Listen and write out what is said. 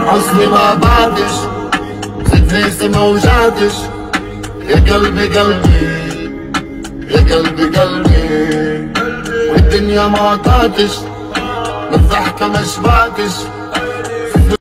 اصلي ما بعدش زدت نفسي ما وجعتش. يا قلبي قلبي يا قلبي قلبي والدنيا ما عطاتش، بالضحكة ما شبعتش.